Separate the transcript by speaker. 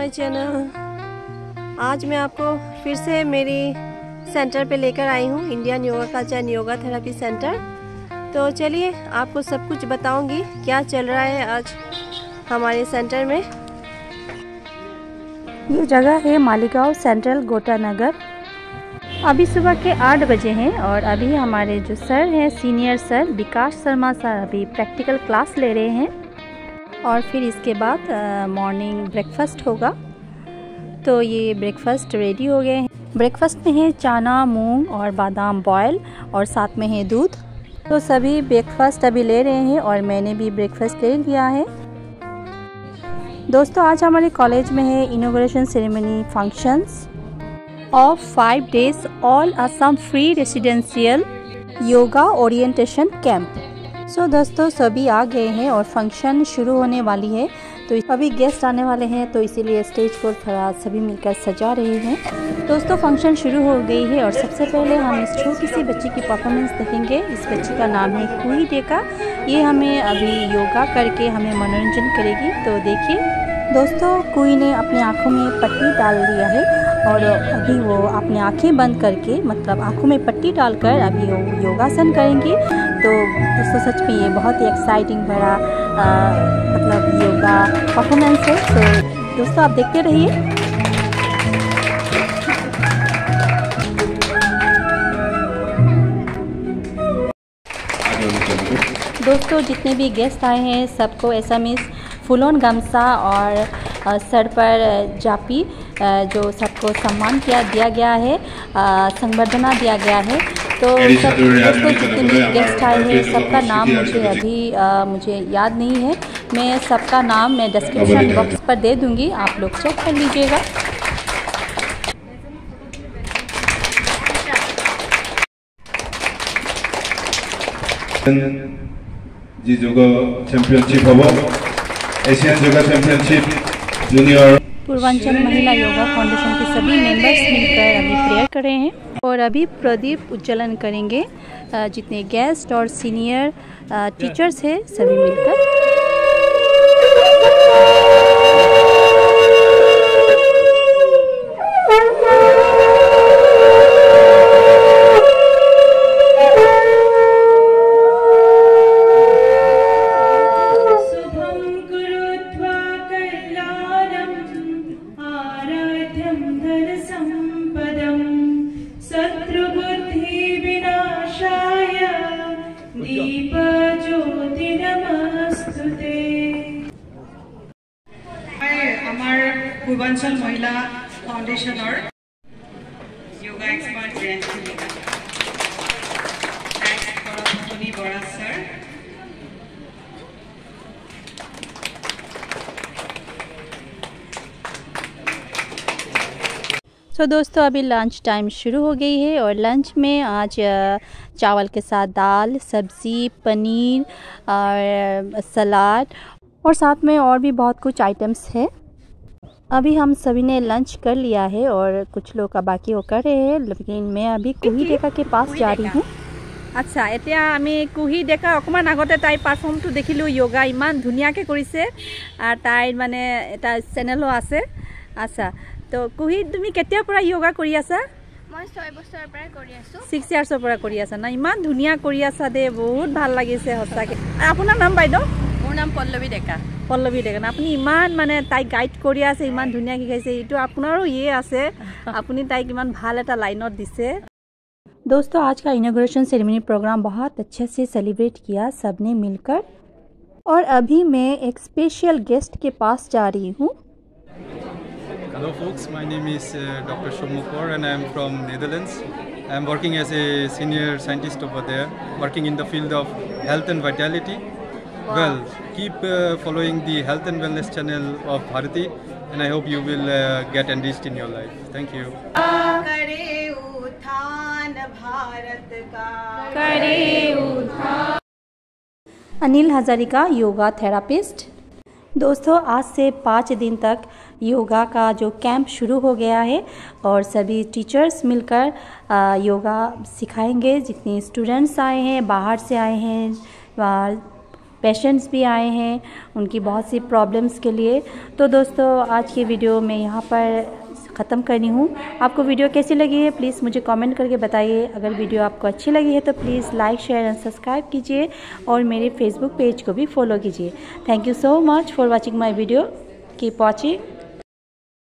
Speaker 1: My channel. आज मैं आपको फिर से मेरी सेंटर पे लेकर आई हूँ, Indian yoga culture yoga therapy centre. तो चलिए आपको सब कुछ बताऊंगी क्या चल रहा है आज हमारे सेंटर में।
Speaker 2: ये जगह है मालीगांव सेंट्रल गोटा नगर। अभी सुबह के 8 बजे हैं और अभी हमारे जो सर हैं senior sir Vikas Sharma sir अभी प्रैक्टिकल क्लास ले रहे हैं और फिर इसके बाद मॉर्निंग ब्रेकफास्ट होगा। तो ये ब्रेकफास्ट रेडी हो गए हैं। ब्रेकफास्ट में है चना, मूंग और बादाम बॉयल और साथ में है दूध। तो सभी ब्रेकफास्ट अभी ले रहे हैं और मैंने भी ब्रेकफास्ट ले लिया है। दोस्तों आज हमारे कॉलेज में है inauguration ceremony functions of 5 days all Assam free residential yoga orientation camp. So दोस्तों सभी आ गए हैं और फंक्शन शुरू होने वाली है। तो अभी गेस्ट आने वाले हैं तो इसीलिए स्टेज को थोड़ा सभी मिलकर सजा रहे हैं। दोस्तों फंक्शन शुरू हो गई है और सबसे पहले हम इस छोटी सी बच्ची की परफॉर्मेंस देखेंगे। इस बच्ची का नाम है कुई डेका। ये हमें अभी योगा करके हमें मनोरंजन करेगी। तो देखिए दोस्तों कुई ने अपनी आँखों में पट्टी डाल दिया है और अभी वो अपनी आँखें बंद करके मतलब आँखों में पट्टी डालकर अभी वो योगासन करेंगी। तो दोस्तों सच में ये बहुत ही एक्साइटिंग भरा मतलब योगा परफॉर्मेंस है। तो दोस्तों आप देखते रहिए। दोस्तों जितने भी गेस्ट आए हैं सबको एसएमएस फुल ऑन गमछा और सर पर जापी जो सबको सम्मान दिया गया है, संबर्धना दिया गया है। तो सब दोस्तों जितने भी गेस्ट आए हैं सबका नाम मुझे याद नहीं है। मैं सबका नाम मैं डिस्क्रिप्शन बॉक्स पर दे दूंगी, आप लोग चेक कर लीजिएगा।
Speaker 3: जी योगा चैंपियनशिप होगा, Asian yoga championship junior.
Speaker 2: Purvanchal Mahila yoga foundation के सभी मेंबर्स मिलकर अभी प्रेयर कर रहे हैं और अभी प्रदीप उज्ज्वलन करेंगे। जितने गेस्ट और सीनियर टीचर्स हैं सभी मिलकर।
Speaker 4: पूर्वांचल महिला फाउंडेशन और योगा एक्सपर्ट ग्रैंड बड़ा सर।
Speaker 2: तो दोस्तों अभी लंच टाइम शुरू हो गई है और लंच में आज चावल के साथ दाल, सब्ज़ी, पनीर और सलाद और साथ में और भी बहुत कुछ आइटम्स है। अभी हम सभी ने लंच कर लिया है और कुछ लोग का बाकी वो कर रहे हैं, लेकिन मैं अभी कुही डेका के पास जा रही हूँ।
Speaker 1: अच्छा এতিয়া আমি কুহি ডেকা অকমান আগতে তাই পারফর্মটো দেখিলো যোগা ইমান ধুনিয়াকে কৰিছে আর তাই মানে এটা চ্যানেলও আছে। আচ্ছা তো কুহি তুমি কেতিয়াৰ পৰা যোগা কৰি আছা?
Speaker 5: মই 6 বছৰৰ পৰা কৰি আছো।
Speaker 1: 6 ইয়াৰ্ছৰ পৰা কৰি আছা না? ইমান ধুনিয়া কৰি আছা দে, বহুত ভাল লাগিছে সঁচাকে। আপোনাৰ নাম বাইদেউ?
Speaker 5: মোৰ নাম পল্লৱী ডেকা।
Speaker 1: পল্লৱী ডেকা না? আপুনি ইমান মানে তাই গাইড কৰি আছে, ইমান ধুনিয়া শিকাইছে, এইটো আপোনাৰো ইয়ে আছে, আপুনি তাইক ইমান ভাল এটা লাইনত দিছে।
Speaker 2: दोस्तों आज का इनॉग्रेशन सेरेमनी प्रोग्राम बहुत अच्छे से सेलिब्रेट किया सबने मिलकर और अभी मैं एक स्पेशल गेस्ट के पास जा रही हूँ।
Speaker 6: Hello folks, my name is Dr. Shomukor and I am from Netherlands. I am working as a senior scientist over there, working in the field of health and vitality. Wow. Well, keep following the health and wellness channel of Bharati and I hope you will get enriched in your life. Thank you.
Speaker 2: Anil Hazarika yoga therapist. दोस्तों आज से 5 दिन तक योगा का जो camp शुरू हो गया है और सभी टीचर्स मिलकर योगा सिखाएंगे। जितने स्टूडेंट्स आए हैं, बाहर से आए हैं, पेशेंट्स भी आए हैं उनकी बहुत सी प्रॉब्लम्स के लिए। तो दोस्तों आज की वीडियो मैं यहाँ पर ख़त्म करनी हूँ। आपको वीडियो कैसी लगी है प्लीज़ मुझे कमेंट करके बताइए। अगर वीडियो आपको अच्छी लगी है तो please like share and subscribe कीजिए और मेरे फेसबुक पेज को भी फॉलो कीजिए। Thank you so much for watching my video. Keep watching.